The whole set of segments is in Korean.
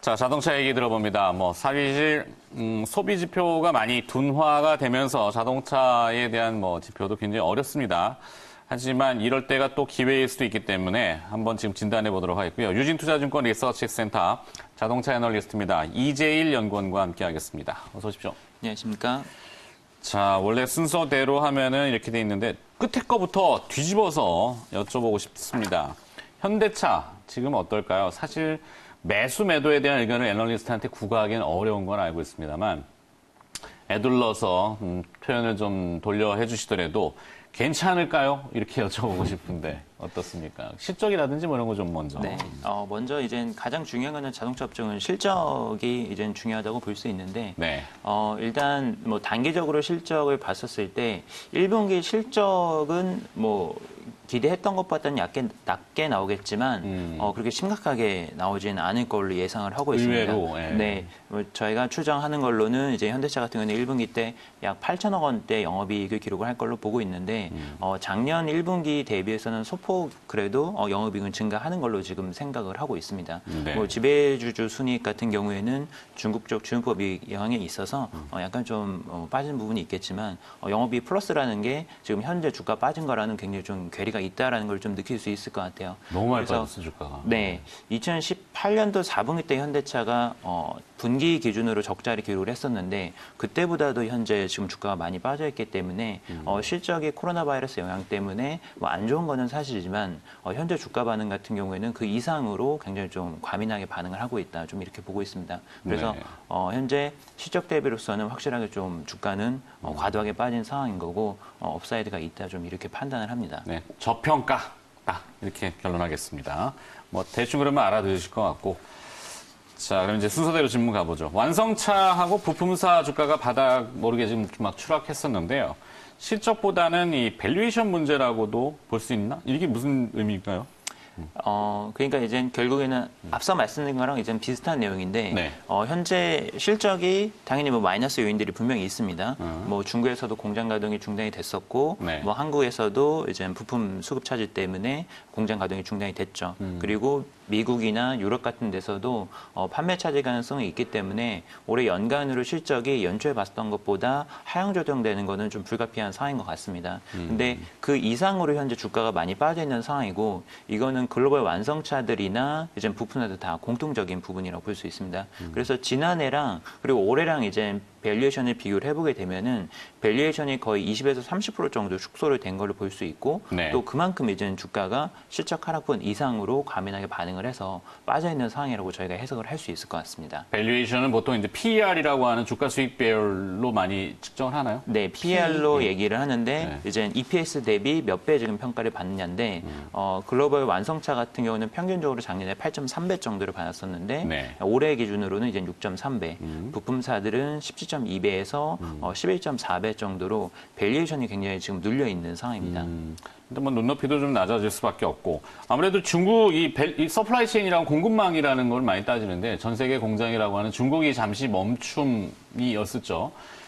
자, 자동차 얘기 들어봅니다. 사실 소비 지표가 많이 둔화가 되면서 자동차에 대한 지표도 굉장히 어렵습니다. 하지만 이럴 때가 또 기회일 수도 있기 때문에 한번 지금 진단해 보도록 하겠고요. 유진투자증권 리서치센터 자동차 애널리스트입니다. 이재일 연구원과 함께하겠습니다. 어서 오십시오. 안녕하십니까. 자, 원래 순서대로 하면은 이렇게 돼 있는데 끝에 거부터 뒤집어서 여쭤보고 싶습니다. 현대차 지금 어떨까요? 사실 매수 매도에 대한 의견을 애널리스트한테 구가하기는 어려운 건 알고 있습니다만 애둘러서 표현을 좀 돌려 해주시더라도 괜찮을까요? 이렇게 여쭤보고 싶은데 어떻습니까? 실적이라든지 이런 거 좀 먼저. 네. 먼저 이제 가장 중요한 거는 자동차 업종은 실적이 이제 중요하다고 볼 수 있는데, 네. 일단 단기적으로 실적을 봤었을 때 1분기 실적은 기대했던 것보다는 낮게 나오겠지만 그렇게 심각하게 나오지는 않을 걸로 예상을 하고 있습니다. 의외로. 예. 네, 저희가 추정하는 걸로는 이제 현대차 같은 경우는 1분기 때 약 8천억 원대 영업이익을 기록을 할 걸로 보고 있는데 작년 1분기 대비해서는 소폭 그래도 영업이익은 증가하는 걸로 지금 생각을 하고 있습니다. 네. 지배주주 순이익 같은 경우에는 중국 쪽 주유법 영향에 있어서 약간 좀 빠진 부분이 있겠지만 영업이익 플러스라는 게 지금 현재 주가 빠진 거라는 굉장히 좀 괴리가 있다라는 걸 좀 느낄 수 있을 것 같아요. 너무 많이 빠졌어, 주가가. 네. 2018년도 4분기 때 현대차가 분기 기준으로 적자를 기록을 했었는데 그때보다도 현재 지금 주가가 많이 빠져 있기 때문에 실적이 코로나 바이러스 영향 때문에 안 좋은 거는 사실이지만 현재 주가 반응 같은 경우에는 그 이상으로 굉장히 좀 과민하게 반응을 하고 있다. 좀 이렇게 보고 있습니다. 그래서 네. 현재 실적 대비로서는 확실하게 좀 주가는 과도하게 빠진 상황인 거고 업사이드가 있다. 좀 이렇게 판단을 합니다. 네. 저평가. 딱 이렇게 결론하겠습니다. 대충 그러면 알아들으실 것 같고. 자, 그럼 이제 순서대로 질문 가보죠. 완성차하고 부품사 주가가 바닥 모르게 지금 막 추락했었는데요. 실적보다는 이 밸류에이션 문제라고도 볼 수 있나? 이게 무슨 의미일까요? 그러니까 이제 결국에는 앞서 말씀드린 거랑 이제 비슷한 내용인데, 네. 현재 실적이 당연히 마이너스 요인들이 분명히 있습니다. 중국에서도 공장 가동이 중단이 됐었고, 네. 한국에서도 이제 부품 수급 차질 때문에 공장 가동이 중단이 됐죠. 그리고 미국이나 유럽 같은 데서도 판매 차질 가능성이 있기 때문에 올해 연간으로 실적이 연초에 봤던 것보다 하향 조정되는 거는 좀 불가피한 상황인 것 같습니다. 근데 그 이상으로 현재 주가가 많이 빠져 있는 상황이고 이거는 글로벌 완성차들이나 이제 부품사들 다 공통적인 부분이라고 볼 수 있습니다. 그래서 지난해랑 그리고 올해랑 이제 밸류에이션을 비교를 해보게 되면은 밸류에이션이 거의 20에서 30% 정도 축소를 된 걸로 볼 수 있고 네. 또 그만큼 이제 주가가 실적 하락분 이상으로 과민하게 반응을 해서 빠져 있는 상황이라고 저희가 해석을 할 수 있을 것 같습니다. 밸류에이션은 보통 이제 PER이라고 하는 주가 수익별로 많이 측정을 하나요? 네, PER로 네. 얘기를 하는데 이제 EPS 대비 몇 배 지금 평가를 받느냐인데 글로벌 완성차 같은 경우는 평균적으로 작년에 8.3배 정도를 받았었는데 네. 올해 기준으로는 이제 6.3배, 부품사들은 17.2배에서 11.4배 정도로 밸류에이션이 굉장히 지금 눌려 있는 상황입니다. 근데 눈높이도 좀 낮아질 수밖에 없고 아무래도 중국 이 서플라이 체인이랑 공급망이라는 걸 많이 따지는데 전 세계 공장이라고 하는 중국이 잠시 멈춤이었었죠.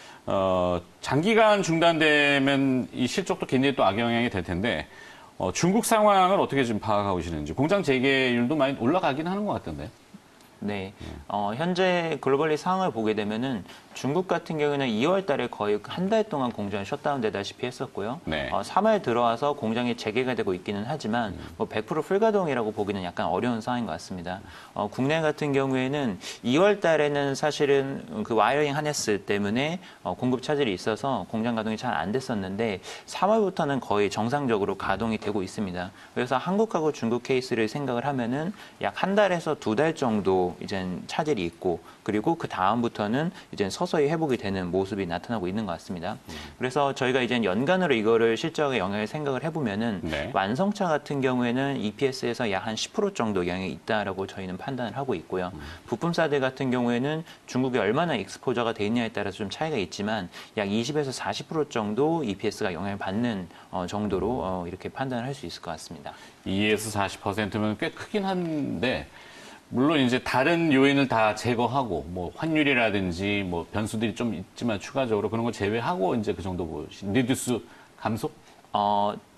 장기간 중단되면 이 실적도 굉장히 또 악영향이 될 텐데 중국 상황을 어떻게 지금 파악하고 계시는지 공장 재개율도 많이 올라가긴 하는 것 같던데. 네. 현재 글로벌리 상황을 보게 되면은 중국 같은 경우는 2월 달에 거의 한 달 동안 공장이 셧다운 되다시피 했었고요. 네. 3월 들어와서 공장이 재개가 되고 있기는 하지만 100% 풀가동이라고 보기는 약간 어려운 상황인 것 같습니다. 국내 같은 경우에는 2월 달에는 사실은 그 와이어링 하네스 때문에 공급 차질이 있어서 공장 가동이 잘 안 됐었는데 3월부터는 거의 정상적으로 가동이 되고 있습니다. 그래서 한국하고 중국 케이스를 생각을 하면은 약 한 달에서 2달 정도 이제 차질이 있고 그리고 그 다음부터는 이제 서서히 회복이 되는 모습이 나타나고 있는 것 같습니다. 그래서 저희가 이제 연간으로 이거를 실적에 영향을 생각을 해보면은 네. 완성차 같은 경우에는 EPS에서 약 한 10% 정도 영향이 있다라고 저희는 판단을 하고 있고요. 부품사들 같은 경우에는 중국에 얼마나 익스포저가 돼 있냐에 따라서 좀 차이가 있지만 약 20에서 40% 정도 EPS가 영향을 받는 정도로 이렇게 판단을 할 수 있을 것 같습니다. 2에서 40%면 꽤 크긴 한데 물론 이제 다른 요인을 다 제거하고 환율이라든지 변수들이 좀 있지만 추가적으로 그런 걸 제외하고 이제 그 정도 리듀스 감소?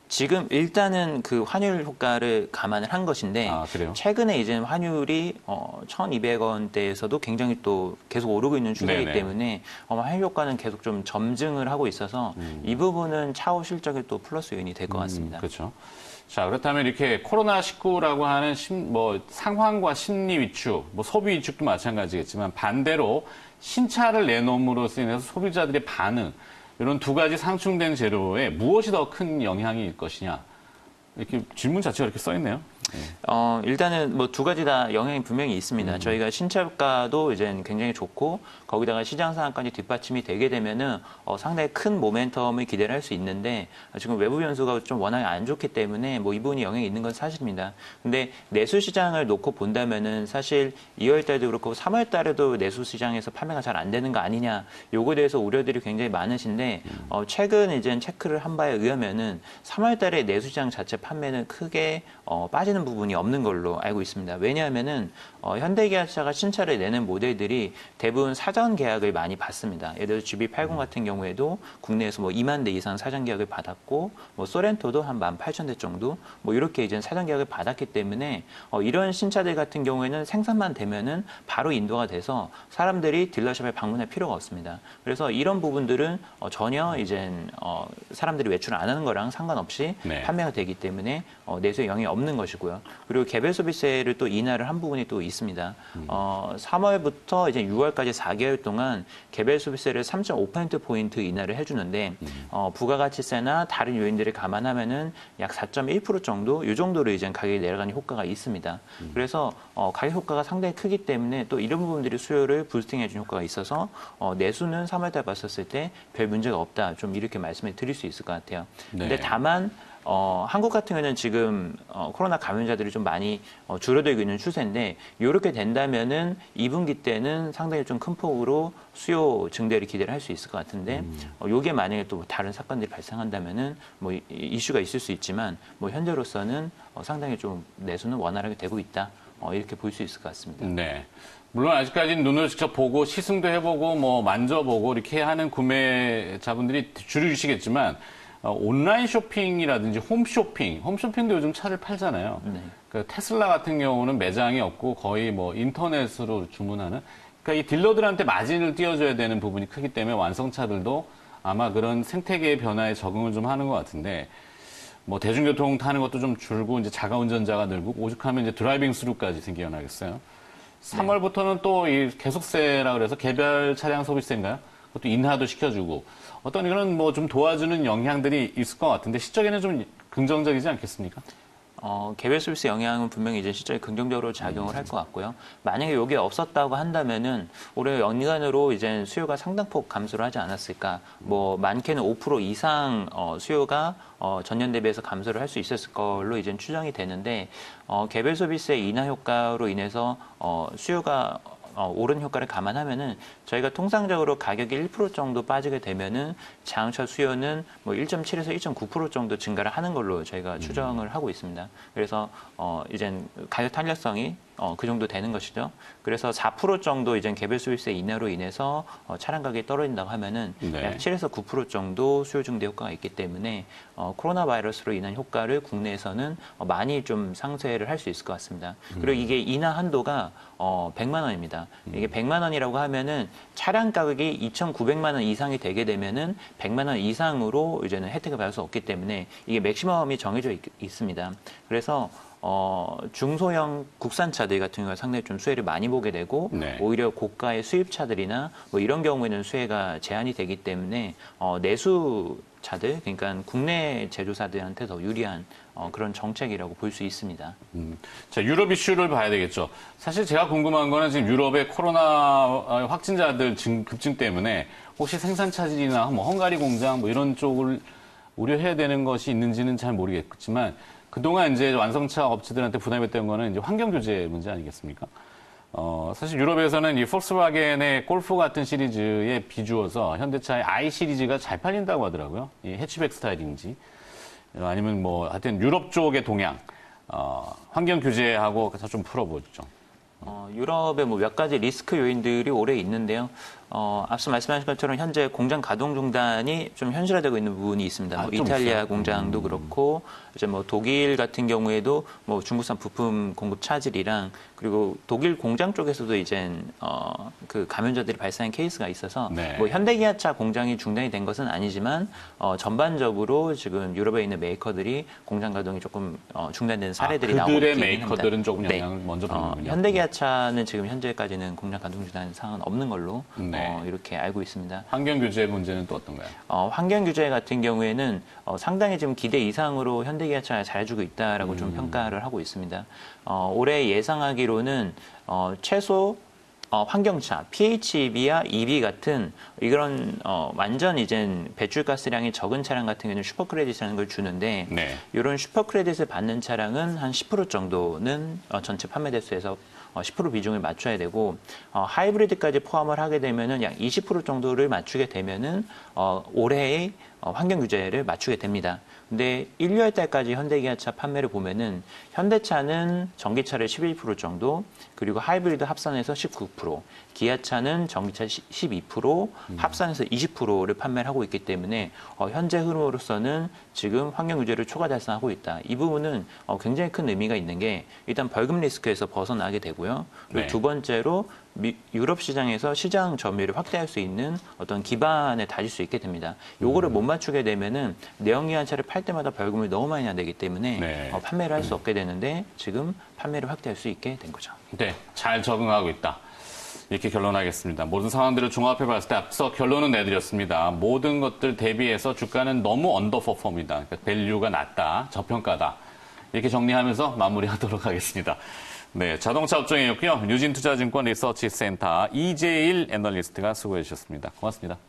지금 일단은 그 환율 효과를 감안을 한 것인데 아, 그래요? 최근에 이제 환율이 1,200원대에서도 굉장히 또 계속 오르고 있는 추세이기 네네. 때문에 환율 효과는 계속 좀 점증을 하고 있어서 이 부분은 차후 실적에 또 플러스 요인이 될 것 같습니다. 그렇죠. 자, 그렇다면 이렇게 코로나19라고 하는 상황과 심리 위축, 소비 위축도 마찬가지겠지만 반대로 신차를 내놓음으로써 인해서 소비자들의 반응, 이런 두 가지 상충된 재료에 무엇이 더 큰 영향일 것이냐. 이렇게 질문 자체가 이렇게 써 있네요. 일단은 뭐 두 가지 다 영향이 분명히 있습니다. 저희가 신차가도 이제 굉장히 좋고 거기다가 시장 상황까지 뒷받침이 되게 되면은 상당히 큰 모멘텀을 기대를 할 수 있는데 지금 외부 변수가 좀 워낙에 안 좋기 때문에 뭐 이 부분이 영향이 있는 건 사실입니다. 근데 내수 시장을 놓고 본다면은 사실 2월 달도 그렇고 3월 달에도 내수 시장에서 판매가 잘 안 되는 거 아니냐 요거에 대해서 우려들이 굉장히 많으신데 최근 이제 체크를 한 바에 의하면은 3월 달에 내수 시장 자체 판매는 크게 빠지는 부분이 없는 걸로 알고 있습니다. 왜냐하면은 현대기아차가 신차를 내는 모델들이 대부분 사전 계약을 많이 받습니다. 예를 들어 GB80 같은 경우에도 국내에서 뭐 2만 대 이상 사전 계약을 받았고, 뭐 소렌토도 한 18,000대 정도, 뭐 이렇게 이제 사전 계약을 받았기 때문에 이런 신차들 같은 경우에는 생산만 되면은 바로 인도가 돼서 사람들이 딜러샵에 방문할 필요가 없습니다. 그래서 이런 부분들은 전혀 이제 사람들이 외출 안 하는 거랑 상관없이 네. 판매가 되기 때문에 내수에 영향이 없는 것이고요. 그리고 개별 소비세를 또 인하를 한 부분이 또 있습니다. 3월부터 이제 6월까지 4개월 동안 개별 소비세를 3.5%포인트 인하를 해주는데, 부가가치세나 다른 요인들을 감안하면은 약 4.1% 정도, 이 정도로 이제 가격이 내려가는 효과가 있습니다. 그래서 가격 효과가 상당히 크기 때문에 또 이런 부분들이 수요를 부스팅해주는 효과가 있어서 내수는 3월달 봤었을 때 별 문제가 없다. 좀 이렇게 말씀을 드릴 수 있을 것 같아요. 근데 네. 다만 한국 같은 경우는 지금 코로나 감염자들이 좀 많이 줄어들고 있는 추세인데 이렇게 된다면은 2분기 때는 상당히 좀 큰 폭으로 수요 증대를 기대를 할 수 있을 것 같은데 요게 만약에 또 다른 사건들이 발생한다면은 뭐 이슈가 있을 수 있지만 뭐 현재로서는 상당히 좀 내수는 원활하게 되고 있다. 이렇게 볼 수 있을 것 같습니다. 네. 물론 아직까지는 눈으로 직접 보고 시승도 해보고 뭐 만져보고 이렇게 하는 구매자분들이 줄이시겠지만 온라인 쇼핑이라든지 홈쇼핑도 요즘 차를 팔잖아요. 네. 그 테슬라 같은 경우는 매장이 없고 거의 뭐 인터넷으로 주문하는. 그러니까 이 딜러들한테 마진을 띄워줘야 되는 부분이 크기 때문에 완성차들도 아마 그런 생태계의 변화에 적응을 좀 하는 것 같은데, 뭐 대중교통 타는 것도 좀 줄고 이제 자가 운전자가 늘고 오죽하면 이제 드라이빙 스루까지 생겨나겠어요. 3월부터는 또 이 계속세라 그래서 개별 차량 소비세인가요? 그것도 인하도 시켜주고 어떤 이런 뭐 좀 도와주는 영향들이 있을 것 같은데 시적에는 좀 긍정적이지 않겠습니까? 개별 소비세 영향은 분명히 이제 실제로 긍정적으로 작용을 할 것 같고요. 만약에 이게 없었다고 한다면은 올해 연간으로 이제 수요가 상당폭 감소를 하지 않았을까. 뭐 많게는 5% 이상 수요가 전년 대비해서 감소를 할 수 있었을 걸로 이제 추정이 되는데 개별 소비세 인하 효과로 인해서 수요가 오른 효과를 감안하면은 저희가 통상적으로 가격이 1% 정도 빠지게 되면은 자동차 수요는 뭐 1.7에서 1.9% 정도 증가를 하는 걸로 저희가 추정을 하고 있습니다. 그래서 이젠 가격 탄력성이 그 정도 되는 것이죠. 그래서 4% 정도 이제 개별 소비세 인하로 인해서 차량 가격이 떨어진다고 하면은 네. 약 7에서 9% 정도 수요 증대 효과가 있기 때문에 코로나 바이러스로 인한 효과를 국내에서는 많이 좀 상쇄를 할 수 있을 것 같습니다. 그리고 이게 인하 한도가 100만 원입니다. 이게 100만 원이라고 하면은 차량 가격이 2,900만 원 이상이 되게 되면은 100만 원 이상으로 이제는 혜택을 받을 수 없기 때문에 이게 맥시멈이 정해져 있습니다. 그래서 중소형 국산차들 같은 경우가 상당히 좀 수혜를 많이 보게 되고 네. 오히려 고가의 수입차들이나 뭐 이런 경우에는 수혜가 제한이 되기 때문에 내수차들 그러니까 국내 제조사들한테 더 유리한 그런 정책이라고 볼 수 있습니다. 자, 유럽 이슈를 봐야 되겠죠. 사실 제가 궁금한 거는 지금 유럽의 코로나 확진자들 급증 때문에 혹시 생산 차질이나 뭐 헝가리 공장 뭐 이런 쪽을 우려해야 되는 것이 있는지는 잘 모르겠지만 그동안 이제 완성차 업체들한테 부담이 됐던 거는 이제 환경 규제 문제 아니겠습니까? 사실 유럽에서는 이 폭스바겐의 골프 같은 시리즈에 비주어서 현대차의 I 시리즈가 잘 팔린다고 하더라고요. 이 해치백 스타일인지 아니면 뭐 하여튼 유럽 쪽의 동향, 환경 규제하고 좀 풀어보죠. 유럽의 뭐 몇 가지 리스크 요인들이 올해 있는데요. 앞서 말씀하신 것처럼 현재 공장 가동 중단이 좀 현실화되고 있는 부분이 있습니다. 뭐 이탈리아 공장도 그렇고 이제 뭐 독일 같은 경우에도 뭐 중국산 부품 공급 차질이랑 그리고 독일 공장 쪽에서도 이제 그 감염자들이 발생한 케이스가 있어서 네. 뭐 현대기아차 공장이 중단이 된 것은 아니지만 전반적으로 지금 유럽에 있는 메이커들이 공장 가동이 조금 중단된 사례들이 나오고 있긴 그들의 합니다. 메이커들은 조금 영향을 먼저 받는군요. 현대기아차는 지금 현재까지는 공장 가동 중단 상황은 없는 걸로 네. 이렇게 알고 있습니다. 환경 규제 문제는 또 어떤가요? 환경 규제 같은 경우에는 상당히 지금 기대 이상으로 현대기아차가 잘해주고 있다라고 좀 평가를 하고 있습니다. 올해 예상하기로는 최소 환경차, PHEV와 EV 같은 이런 완전 이젠 배출가스량이 적은 차량 같은 경우는 슈퍼 크레딧이라는 걸 주는데 네. 이런 슈퍼 크레딧을 받는 차량은 한 10% 정도는 전체 판매 대수에서 10% 비중을 맞춰야 되고 하이브리드까지 포함을 하게 되면은 약 20% 정도를 맞추게 되면은 올해의 환경 규제를 맞추게 됩니다. 근데 1, 2월 달까지 현대기아차 판매를 보면은 현대차는 전기차를 11% 정도, 그리고 하이브리드 합산해서 19%, 기아차는 전기차 12%, 합산해서 20%를 판매를 하고 있기 때문에 현재 흐름으로서는 지금 환경 규제를 초과 달성하고 있다. 이 부분은 굉장히 큰 의미가 있는 게 일단 벌금 리스크에서 벗어나게 되고요. 그리고 네. 두 번째로 유럽 시장에서 시장 점유율을 확대할 수 있는 어떤 기반에 다질 수 있게 됩니다. 요거를 못 맞추게 되면은 내연기관차를 팔 때마다 벌금을 너무 많이 내기 때문에 네. 판매를 할 수 없게 되는데 지금 판매를 확대할 수 있게 된 거죠. 네, 잘 적응하고 있다. 이렇게 결론하겠습니다. 모든 상황들을 종합해 봤을 때 앞서 결론은 내드렸습니다. 모든 것들 대비해서 주가는 너무 언더퍼폼이다. 그러니까 밸류가 낮다, 저평가다. 이렇게 정리하면서 마무리하도록 하겠습니다. 네, 자동차 업종이었고요. 유진투자증권 리서치센터 이재일 애널리스트가 수고해 주셨습니다. 고맙습니다.